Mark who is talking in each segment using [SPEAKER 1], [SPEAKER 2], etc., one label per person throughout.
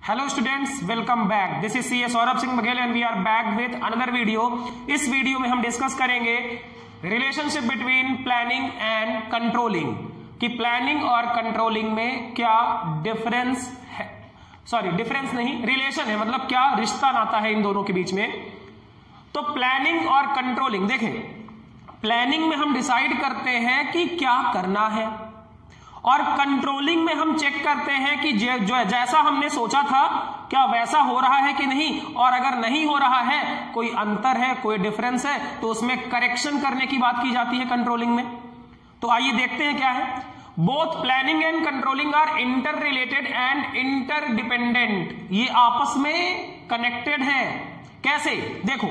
[SPEAKER 1] Hello students, welcome back. This is C Saurabh Singh Baghel and we are back with another video. इस video में हम discuss करेंगे relationship between planning and controlling, कि planning और controlling में क्या डिफरेंस है, डिफरेंस नहीं, रिलेशन है, मतलब क्या रिश्ता नाता है इन दोनों के बीच में। तो प्लानिंग और कंट्रोलिंग, देखें, प्लानिंग में हम डिसाइड करते हैं कि क्या करना है और कंट्रोलिंग में हम चेक करते हैं कि जो जैसा हमने सोचा था क्या वैसा हो रहा है कि नहीं, और अगर नहीं हो रहा है, कोई अंतर है, कोई डिफरेंस है, तो उसमें करेक्शन करने की बात की जाती है कंट्रोलिंग में। तो आइए देखते हैं क्या है। Both planning and controlling are inter related and interdependent. ये आपस में कनेक्टेड है। कैसे? देखो,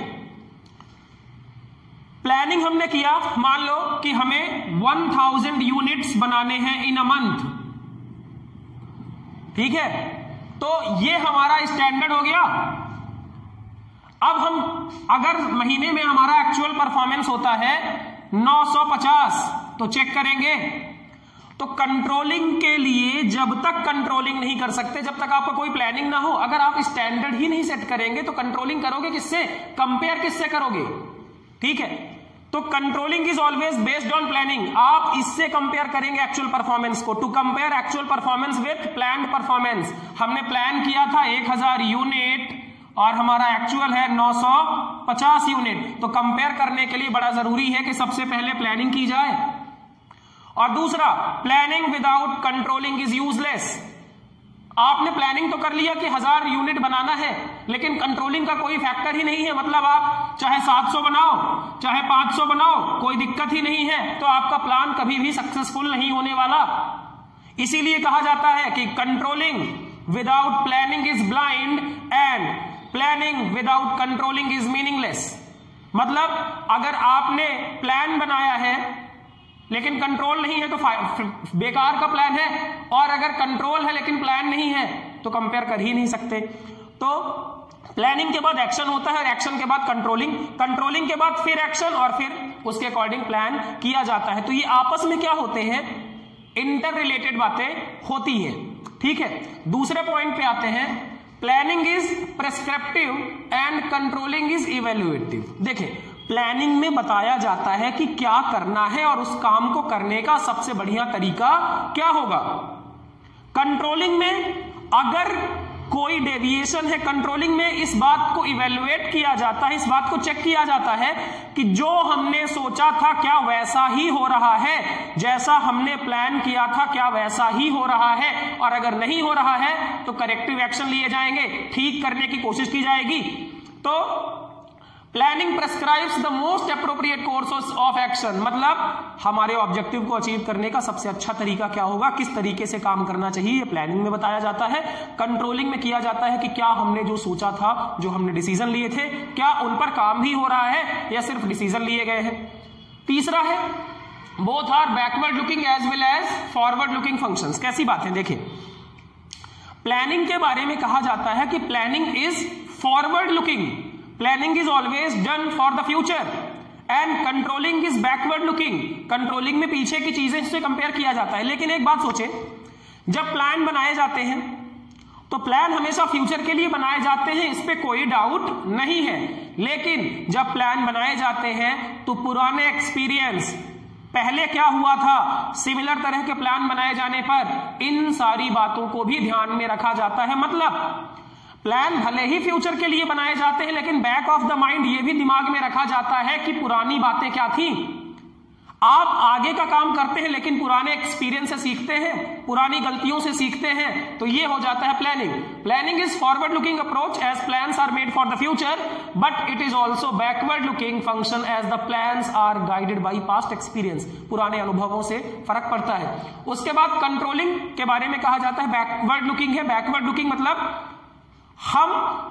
[SPEAKER 1] प्लानिंग हमने किया, मान लो कि हमें 1000 यूनिट्स बनाने हैं इन अ मंथ, ठीक है, तो ये हमारा स्टैंडर्ड हो गया। अब हम अगर महीने में हमारा एक्चुअल परफॉर्मेंस होता है 950, तो चेक करेंगे। तो कंट्रोलिंग के लिए जब तक कंट्रोलिंग नहीं कर सकते, जब तक आपका कोई प्लानिंग ना हो, अगर आप स्टैंडर्ड ही नहीं सेट करेंगे तो कंट्रोलिंग करोगे किससे, कंपेयर किससे करोगे, ठीक है। तो controlling is always based on planning. आप इससे कंपेयर करेंगे एक्चुअल परफॉर्मेंस को, to compare actual performance with planned performance. हमने प्लान किया था 1000 यूनिट और हमारा एक्चुअल है 950 यूनिट। तो कंपेयर करने के लिए बड़ा जरूरी है कि सबसे पहले प्लानिंग की जाए। और दूसरा, planning without controlling is useless. आपने प्लानिंग तो कर लिया कि 1000 यूनिट बनाना है, लेकिन कंट्रोलिंग का कोई फैक्टर ही नहीं है, मतलब आप चाहे 700 बनाओ चाहे 500 बनाओ, कोई दिक्कत ही नहीं है, तो आपका प्लान कभी भी सक्सेसफुल नहीं होने वाला। इसीलिए कहा जाता है कि controlling without planning is blind and planning without controlling is meaningless. मतलब अगर आपने प्लान बनाया है लेकिन कंट्रोल नहीं है तो बेकार का प्लान है, और अगर कंट्रोल है लेकिन प्लान नहीं है तो कंपेयर कर ही नहीं सकते। तो प्लानिंग के बाद एक्शन होता है और एक्शन के बाद कंट्रोलिंग, कंट्रोलिंग के बाद फिर एक्शन और फिर उसके अकॉर्डिंग प्लान किया जाता है। तो ये आपस में क्या होते हैं, इंटर रिलेटेड बातें होती है, ठीक है। दूसरे पॉइंट पे आते हैं, planning is prescriptive and controlling is evaluative. देखिए, प्लानिंग में बताया जाता है कि क्या करना है और उस काम को करने का सबसे बढ़िया तरीका क्या होगा। कंट्रोलिंग में अगर कोई डेविएशन है, कंट्रोलिंग में इस बात को इवेल्युएट किया जाता है, इस बात को चेक किया जाता है कि जो हमने सोचा था क्या वैसा ही हो रहा है, जैसा हमने प्लान किया था क्या वैसा ही हो रहा है, और अगर नहीं हो रहा है तो करेक्टिव एक्शन लिए जाएंगे, ठीक करने की कोशिश की जाएगी। तो planning prescribes the most appropriate course of action, मतलब हमारे ऑब्जेक्टिव को अचीव करने का सबसे अच्छा तरीका क्या होगा, किस तरीके से काम करना चाहिए, ये प्लानिंग में बताया जाता है। कंट्रोलिंग में किया जाता है कि क्या हमने जो सोचा था, जो हमने डिसीजन लिए थे, क्या उन पर काम भी हो रहा है या सिर्फ डिसीजन लिए गए हैं। तीसरा है, both are backward looking as well as forward looking functions. कैसी बात है, देखिए, प्लानिंग के बारे में कहा जाता है कि planning is forward looking, planning is always done for the future and controlling is backward looking. Controlling में पीछे की चीजें से कंपेयर किया जाता है। लेकिन एक बात सोचे, जब प्लान बनाए जाते हैं तो प्लान हमेशा फ्यूचर के लिए बनाए जाते हैं, इस पे कोई डाउट नहीं है। लेकिन जब प्लान बनाए जाते हैं तो पुराने एक्सपीरियंस, पहले क्या हुआ था, सिमिलर तरह के प्लान बनाए जाने पर इन सारी बातों को भी ध्यान में रखा जाता है। मतलब प्लान भले ही फ्यूचर के लिए बनाए जाते हैं, लेकिन बैक ऑफ द माइंड ये भी दिमाग में रखा जाता है कि पुरानी बातें क्या थी। आप आगे का काम करते हैं लेकिन पुराने एक्सपीरियंस से सीखते हैं, पुरानी गलतियों से सीखते हैं, तो ये हो जाता है planning. Planning is forward looking approach as plans are made for the future, but it is also backward looking function as the plans are guided by past experience. पुराने अनुभवों से फर्क पड़ता है। उसके बाद कंट्रोलिंग के बारे में कहा जाता है बैकवर्ड लुकिंग है। बैकवर्ड लुकिंग मतलब हम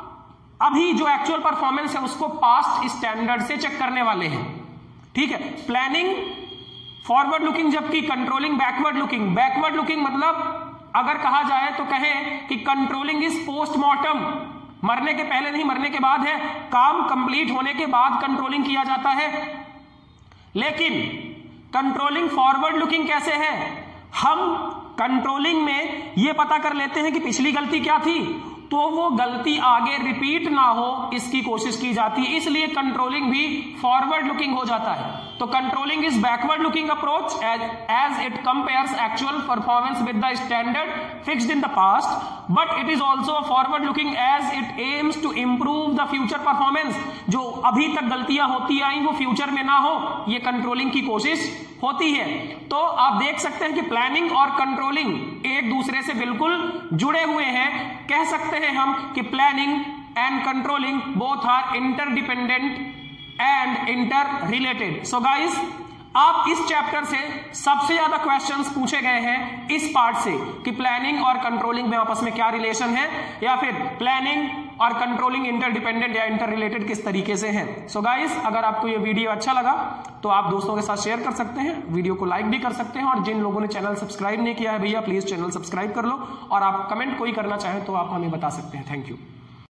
[SPEAKER 1] अभी जो एक्चुअल परफॉर्मेंस है उसको पास्ट स्टैंडर्ड से चेक करने वाले हैं, ठीक है। प्लानिंग फॉरवर्ड लुकिंग, जबकि controlling backward looking. Backward looking मतलब अगर कहा जाए तो कहें कि कंट्रोलिंग इज पोस्टमार्टम, मरने के पहले नहीं, मरने के बाद है, काम कंप्लीट होने के बाद कंट्रोलिंग किया जाता है। लेकिन कंट्रोलिंग फॉरवर्ड लुकिंग कैसे है, हम कंट्रोलिंग में ये पता कर लेते हैं कि पिछली गलती क्या थी, तो वो गलती आगे रिपीट ना हो इसकी कोशिश की जाती है, इसलिए कंट्रोलिंग भी फॉरवर्ड लुकिंग हो जाता है। तो controlling is backward looking approach as it compares actual performance with the standard fixed in the past, but it is also forward looking as it aims to improve the future performance. जो अभी तक गलतियां होती आई वो future में ना हो, ये कंट्रोलिंग की कोशिश होती है। तो आप देख सकते हैं कि प्लानिंग और कंट्रोलिंग एक दूसरे से बिल्कुल जुड़े हुए हैं। कह सकते हैं हम कि planning and controlling both are interdependent and inter related. So guys, आप इस चैप्टर से सबसे ज्यादा क्वेश्चंस पूछे गए हैं इस पार्ट से कि प्लानिंग और कंट्रोलिंग में आपस में क्या रिलेशन है, या फिर प्लानिंग और कंट्रोलिंग इंटरडिपेंडेंट या इंटर रिलेटेड किस तरीके से है। सो गाइस, अगर आपको ये वीडियो अच्छा लगा तो आप दोस्तों के साथ शेयर कर सकते हैं, वीडियो को लाइक भी कर सकते हैं, और जिन लोगों ने चैनल सब्सक्राइब नहीं किया है भैया प्लीज चैनल सब्सक्राइब कर लो, और आप कमेंट कोई करना चाहें तो आप हमें बता सकते हैं। Thank you.